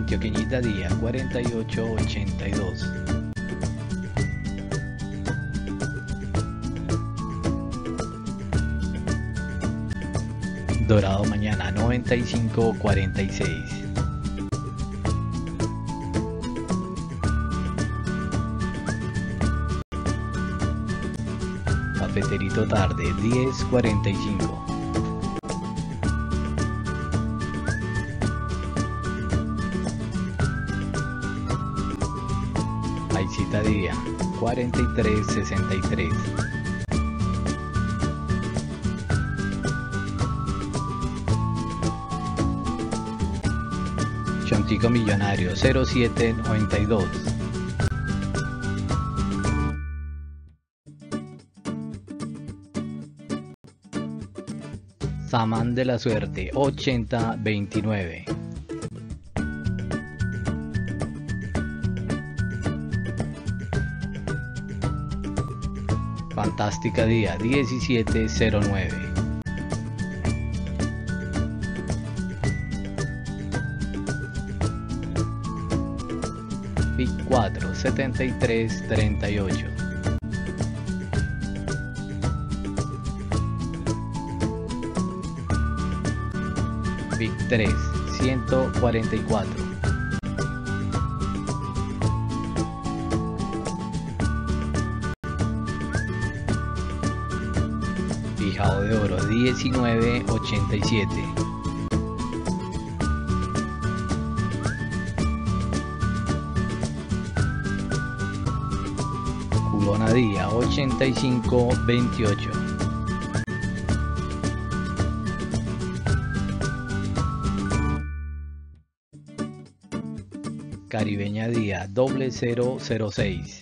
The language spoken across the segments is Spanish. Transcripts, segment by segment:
Antioqueñita día 4882. Dorado mañana 9546. Cafeterito tarde 1045. Paisita día 4363. Chontico millonario 0792. Samán de la suerte 8029. Fantástica día 1709. Pic 4 7338. Pic 3 144. Fijado de oro 1987. Culona día 8528. Caribeña día 0006.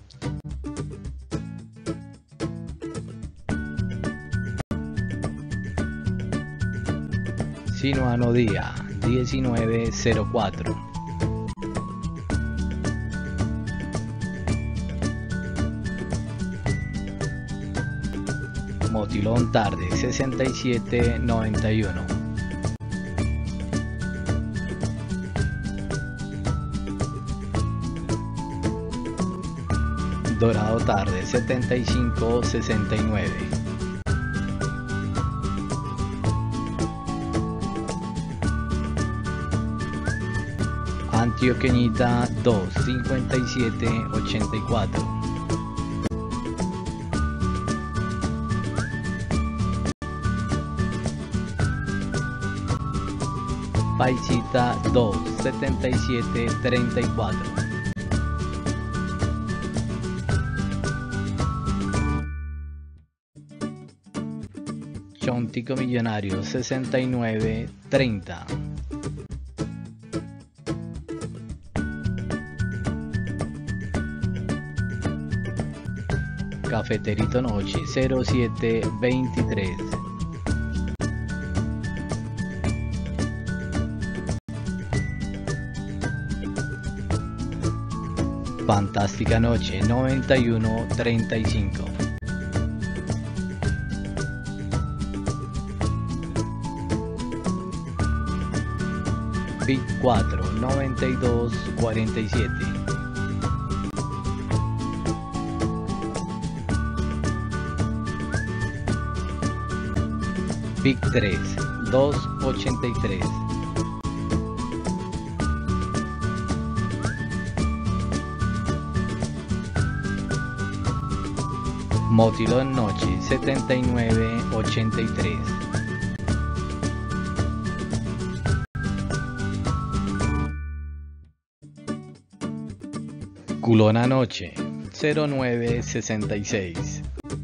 Sinuano día 1904. Motilón tarde 6791. Dorado tarde 7569. Antioqueñita 2 5784. Paisita 2 7734. Chontico millonario 6930. Cafeterito noche 0723. Fantástica noche 9135. Pic 4 9247. Pic 3 283. Motilón noche 7983. Culona noche 0966.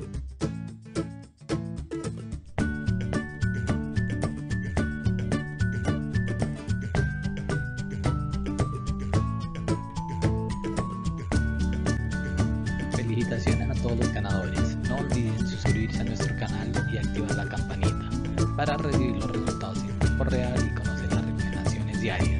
Felicitaciones a todos los ganadores. No olviden suscribirse a nuestro canal y activar la campanita para recibir los resultados en tiempo real y conocer las recomendaciones diarias.